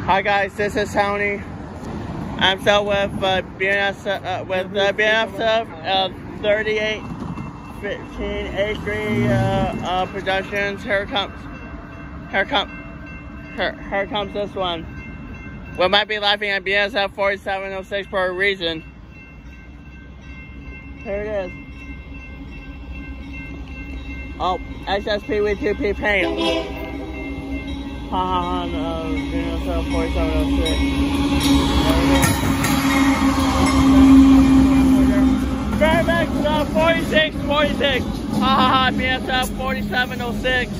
Hi guys, this is Tony. I'm still with BNF 3815 A3 Productions. Here comes this one. We might be laughing at BNSF 4706 for a reason. Here it is. Oh, XSP with 2P paint. Haha, no, BNSF 4706. Ferromex 4646. Haha, BNSF 4706.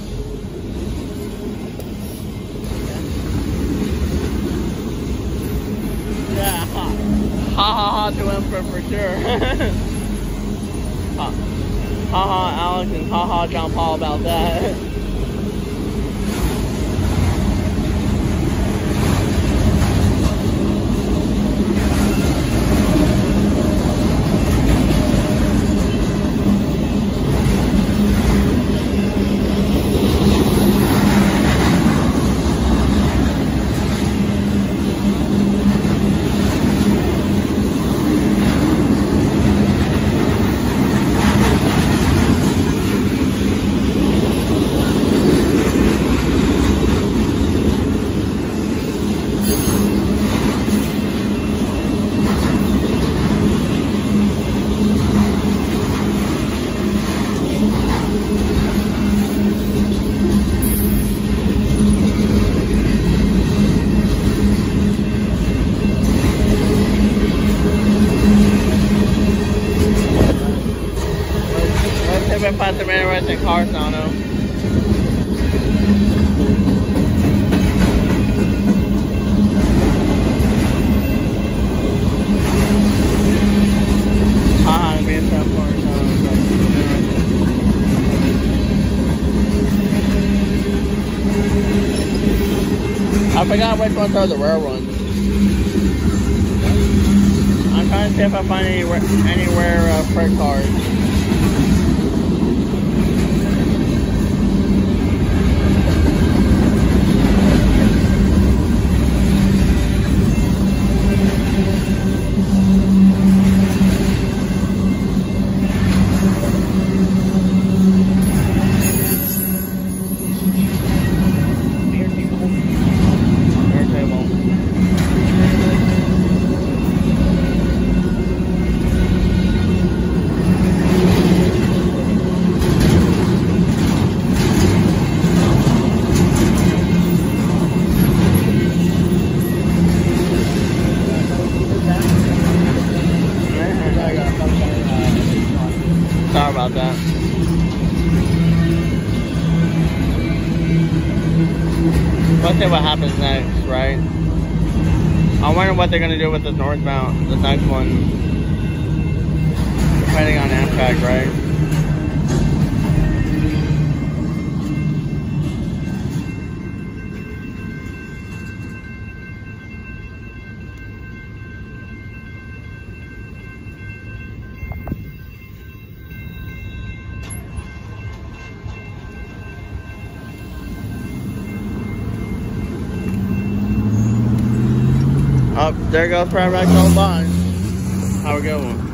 Yeah, ha to him for sure. Ha Alex and ha John Paul about that. If I find some interesting cars on them. I forgot which ones are the rare ones. I'm trying to see if I find any rare freight cars. Sorry about that. Let's see what happens next, right? I wonder what they're gonna do with this northbound, the next one. Depending on Amtrak, right? Oh, there goes Ferromex on the line. Have a good one.